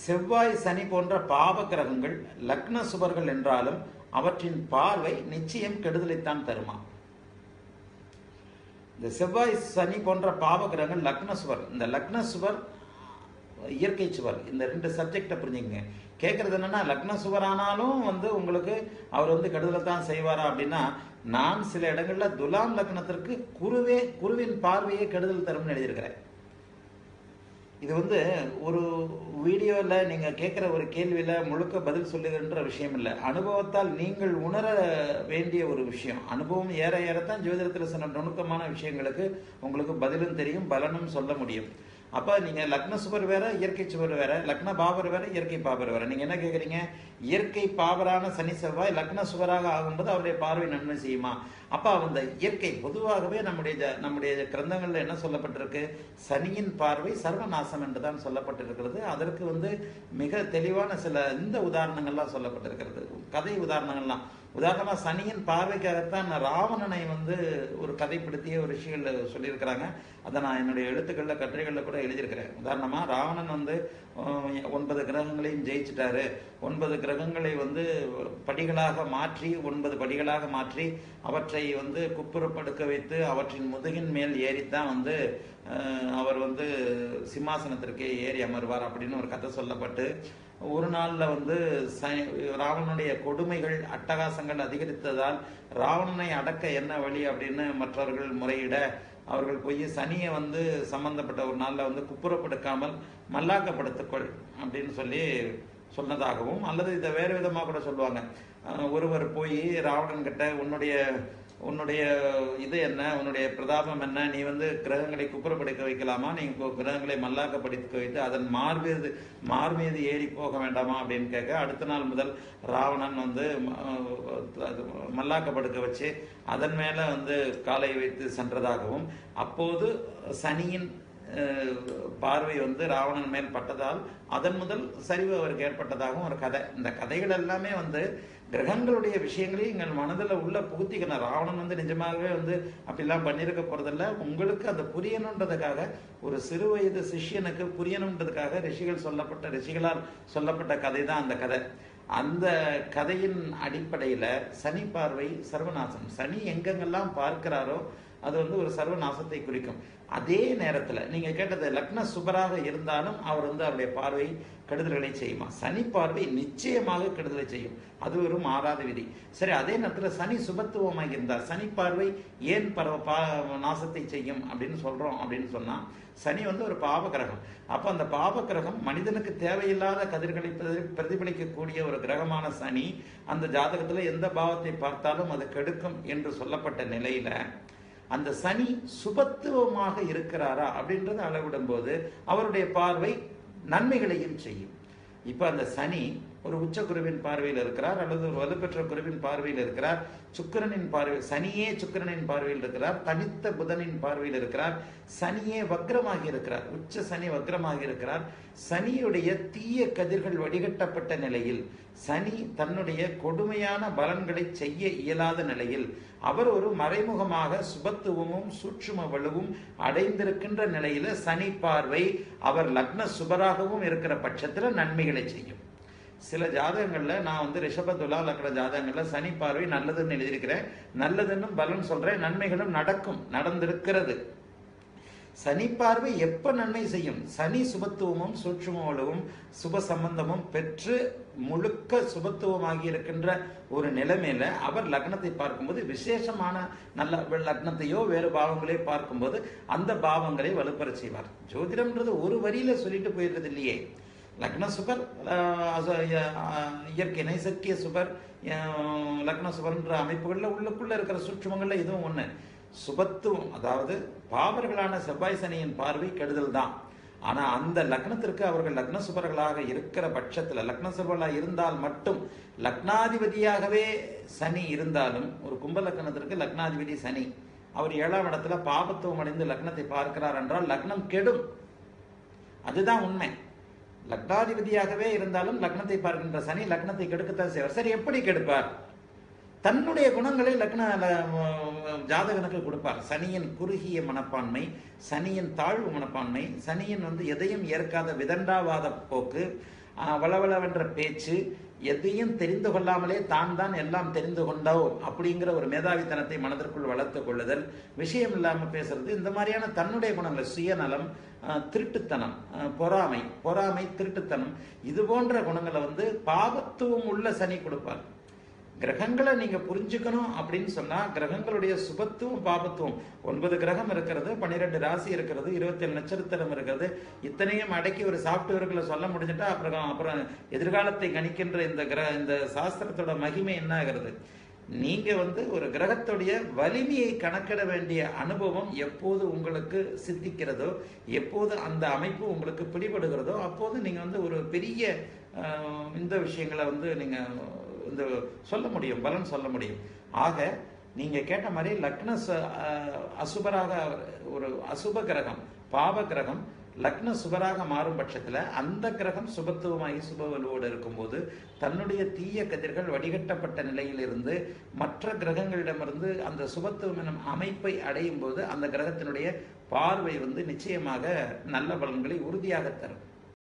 செவ்வாய் சனி போன்ற பாவ கிரகங்கள் லக்ன சுபர்கள் என்றாலும் அவற்றின் பார்வை நிச்சயம் கெடுதலைத்தான் தருமா? இந்த செவ்வாய் சனி போன்ற பாவ கிரகங்கள் லக்ன சுவர், இந்த லக்ன சுவர் இயற்கை சுவர், இந்த ரெண்டு சப்ஜெக்டை புரிஞ்சுங்க. கேட்கறது என்னன்னா, லக்ன சுவர் ஆனாலும் உங்களுக்கு அவர் கெடுதலை தான் செய்வாரா அப்படின்னா, நான் சில இடங்கள்ல துலாம் லக்னத்திற்கு குருவின் பார்வையே கெடுதல் தரும்னு எழுதியிருக்கிறேன். இது ஒரு வீடியோவில் நீங்கள் கேட்குற ஒரு கேள்வியில் முழுக்க பதில் சொல்லுகின்ற விஷயம் இல்லை. அனுபவத்தால் நீங்கள் உணர வேண்டிய ஒரு விஷயம். அனுபவம் ஏற ஏறத்தான் ஜோதிடத்தில் சில நுணுக்கமான விஷயங்களுக்கு உங்களுக்கு பதிலும் தெரியும், பலனும் சொல்ல முடியும். அப்போ நீங்கள் லக்ன சுவர் வேற, இயற்கை சுவர் வேற, லக்ன பாபர் வேற, இயற்கை பாபர் வேற. நீங்கள் என்ன கேட்குறீங்க? இயற்கை பாபரான சனி செவ்வாய் லக்ன சுவராக ஆகும்போது அவருடைய பார்வை நன்மை செய்யுமா? அப்போ அந்த இயற்கை பொதுவாகவே நம்முடைய கிரந்தங்களில் என்ன சொல்லப்பட்டிருக்கு? சனியின் பார்வை சர்வநாசம் என்று தான் சொல்லப்பட்டிருக்கிறது. அதற்கு மிக தெளிவான சில இந்த உதாரணங்கள்லாம் சொல்லப்பட்டிருக்கிறது, கதை உதாரணங்கள்லாம். உதாரணமாக சனியின் பார்வைக்காகத்தான் ராவணனை ஒரு கதைப்படுத்திய ஒரு விஷயங்கள் சொல்லியிருக்கிறாங்க. அதை நான் என்னுடைய எழுத்துக்களில் கட்டுரைகளில் கூட எழுதியிருக்கிறேன். உதாரணமாக ராவணன் 9 கிரகங்களையும் ஜெயிச்சிட்டாரு. 9 கிரகங்களை படிகளாக மாற்றி 9 படிகளாக மாற்றி அவற்றை குப்புறப்படுக்க வைத்து அவற்றின் முதுகின் மேல் ஏறித்தான் அவர் சிம்மாசனத்திற்கு ஏறி அமர்வார் அப்படின்னு ஒரு கதை சொல்லப்பட்டு, ஒரு நாளில் ராவணனுடைய கொடுமைகள் அட்டகாசங்கள் அதிகரித்ததால் ராவணனை அடக்க என்ன வழி அப்படின்னு மற்றவர்கள் முறையிட, அவர்கள் போய் சனியை சம்பந்தப்பட்ட ஒரு நாளில் குப்புறப்படுக்காமல் மல்லாக்கப்படுத்திக்கொள் அப்படின்னு சொல்லி சொன்னதாகவும், அல்லது இதை வேறு விதமாக கூட சொல்லுவாங்க. ஒருவர் போய் ராவணன் கிட்ட, உன்னுடைய இது என்ன, உன்னுடைய பிரதாபம் என்ன, நீ கிரகங்களை குப்புறப்படுக்க வைக்கலாமா, நீ கிரகங்களை மல்லாக்கப்படுத்த வைத்து அதன் மார் மீது ஏறி போக வேண்டாமா அப்படின்னு கேட்க, அடுத்த நாள் முதல் ராவணன் மல்லாக்கப்படுக்க வச்சு அதன் மேல காலை வைத்து சென்றதாகவும், அப்போது சனியின் பார்வை ராவணன் மேல் பட்டதால் அதன் முதல் சரிவு அவருக்கு ஏற்பட்டதாகவும் ஒரு கதை. இந்த கதைகள் எல்லாமே கிரகங்களுடைய விஷயங்களையும் எங்கள் மனதில் உள்ள புகுத்திக்கணும். ராவணன் நிஜமாகவே அப்படிலாம் பண்ணியிருக்க போறதில்ல. உங்களுக்கு அந்த புரியணுன்றதுக்காக, ஒரு சிறு வயது சிஷ்யனுக்கு புரியணுன்றதுக்காக ரிஷிகளால் சொல்லப்பட்ட கதை தான் அந்த கதை. அந்த கதையின் அடிப்படையில சனி பார்வை சர்வநாசம். சனி எங்கெங்கெல்லாம் பார்க்கிறாரோ அது ஒரு சர்வநாசத்தை குறிக்கும். அதே நேரத்தில் நீங்க கேட்டது லக்ன சுபராக இருந்தாலும் அவர் அவருடைய பார்வை கெடுதல்களை செய்யுமா? சனி பார்வை நிச்சயமாக கெடுதலை செய்யும், அது ஒரு மாறாத விதி. சரி, அதே நேரத்தில் சனி சுபத்துவமாக இருந்தார், சனி பார்வை ஏன் நாசத்தை செய்யும் அப்படின்னு சொல்றோம் அப்படின்னு சொன்னா, சனி ஒரு பாவ கிரகம். அப்ப அந்த பாவ கிரகம் மனிதனுக்கு தேவையில்லாத கதிர்களை பிரதிபலிக்கக்கூடிய ஒரு கிரகமான சனி அந்த ஜாதகத்துல எந்த பாவத்தை பார்த்தாலும் அது கெடுக்கும் என்று சொல்லப்பட்ட நிலையில, அந்த சனி சுபத்துவமாக இருக்கிறாரா அப்படின்றத அளவிடும் போது அவருடைய பார்வை நன்மைகளையும் செய்யும். இப்ப அந்த சனி ஒரு உச்ச குருவின் பார்வையில் இருக்கிறார், அல்லது ஒரு வலுப்பெற்ற குருவின் பார்வையில் இருக்கிறார், சுக்கிரனின் பார்வை, சனியே சுக்கிரனின் பார்வையில் இருக்கிறார், தனித்த புதனின் பார்வையில் இருக்கிறார், சனியே வக்ரமாகி இருக்கிறார், உச்ச சனி வக்ரமாகி இருக்கிறார். சனியுடைய தீய கதிர்கள் வடிகட்டப்பட்ட நிலையில், சனி தன்னுடைய கொடுமையான பலன்களை செய்ய இயலாத நிலையில், அவர் ஒரு மறைமுகமாக சுபத்துவமும் சூட்சும வலுவும் அடைந்திருக்கின்ற நிலையில சனி பார்வை அவர் லக்ன சுபராகவும் இருக்கிற பட்சத்துல நன்மைகளை செய்யும். சில ஜாதகங்கள்ல நான் ரிஷப துலா லக்ன ஜாதகங்கள்ல சனி பார்வை நல்லதுன்னு எழுதியிருக்கிறேன், நல்லதுன்னு பலன் சொல்றேன், நன்மைகளும் நடந்திருக்கிறது. சனி பார்வை எப்ப நன்மை செய்யும்? சனி சுபத்துவமும் சூட்சுமவளவும் சுப சம்பந்தமும் பெற்று முழுக்க சுபத்துவமாகி இருக்கின்ற ஒரு நிலைமையில அவர் லக்னத்தை பார்க்கும்போது, விசேஷமான நல்ல லக்னத்தையோ வேறு பாவங்களையோ பார்க்கும்போது அந்த பாவங்களை வலுப்பெற செய்வார். ஜோதிடம்ன்றது ஒரு வரியில சொல்லிட்டு போயிடுறது இல்லையே. லக்ன சுபர், இயற்கை நைசக்கிய சுபர், லக்ன சுபர்ன்ற அமைப்புகள்ல உள்ளுக்குள்ள இருக்கிற சூட்சுமங்கள்ல இதுவும் ஒண்ணு. சுபத்துவம், அதாவது பாவர்களான செவ்வாய் சனியின் பார்வை கெடுதல் தான். ஆனா அந்த லக்னத்திற்கு அவர்கள் லக்ன சுபர்களாக இருக்கிற பட்சத்துல, லக்ன சுபர்களாக இருந்தால் மட்டும், லக்னாதிபதியாகவே சனி இருந்தாலும், ஒரு கும்ப லக்னத்திற்கு லக்னாதிபதி சனி, அவர் 7ஆம் இடத்துல பாபத்துவம் அடைந்து லக்னத்தை பார்க்கிறார் என்றால் லக்னம் கெடும். அதுதான் உண்மை. லக்னாதிபதியாகவே இருந்தாலும் லக்னத்தை பார்க்கின்ற சனி லக்னத்தை கெடுக்கத்தான் செய்வார். சரி, எப்படி கெடுப்பார்? தன்னுடைய குணங்களை லக்ன ஜாதகனுக்கு கொடுப்பார். சனியின் குறுகிய மனப்பான்மை, சனியின் தாழ்வு மனப்பான்மை, சனியின் எதையும் ஏற்காத விதண்டாவாத போக்கு, வளவளவென்ற பேச்சு, எதையும் தெரிந்து கொள்ளாமலே தான் தான் எல்லாம் தெரிந்து கொண்டோம் அப்படிங்கிற ஒரு மேதாவித்தனத்தை மனதிற்குள் வளர்த்து கொள்ளுதல், விஷயம் இல்லாமல் பேசுறது, இந்த மாதிரியான தன்னுடைய குணங்கள், சுயநலம், திருட்டுத்தனம், பொறாமை, திருட்டுத்தனம், இது போன்ற குணங்களை வந்து பாபத்துவம் உள்ள சனி கொடுப்பார். கிரகங்களை நீங்க புரிஞ்சுக்கணும் அப்படின்னு சொன்னா, கிரகங்களுடைய சுபத்துவம் பாபத்துவம், 9 கிரகம் இருக்கிறது, 12 ராசி இருக்கிறது, 27 நட்சத்திரம் இருக்கிறது, இத்தனையும் அடக்கி ஒரு சாப்ட்வேர்களை சொல்ல முடிஞ்சிட்டா அப்புறம் எதிர்காலத்தை கணிக்கின்ற இந்த சாஸ்திரத்தோட மகிமை என்ன ஆகிறது? நீங்க வந்து ஒரு கிரகத்துடைய வலிமையை கணக்கிட வேண்டிய அனுபவம் எப்போது உங்களுக்கு சித்திக்கிறதோ, எப்போது அந்த அமைப்பு உங்களுக்கு பிடிபடுகிறதோ, அப்போது நீங்க வந்து ஒரு பெரிய இந்த விஷயங்களை வந்து நீங்க இந்த சொல்ல முடியும், பலன் சொல்ல முடியும். ஆக நீங்க கேட்ட மாதிரி லக்ன அசுபராக, ஒரு அசுப கிரகம், பாவ கிரகம் லக்ன சுபராக மாறும் பட்சத்துல அந்த கிரகம் சுபத்துவமாகி சுபவலுவோடு இருக்கும்போது தன்னுடைய தீய கதிர்கள் வடிகட்டப்பட்ட நிலையிலிருந்து மற்ற கிரகங்களிடமிருந்து அந்த சுபத்துவம் எனும் அமைப்பை அடையும் போது அந்த கிரகத்தினுடைய பார்வை வந்து நிச்சயமாக நல்ல பலன்களை உறுதியாக தரும்.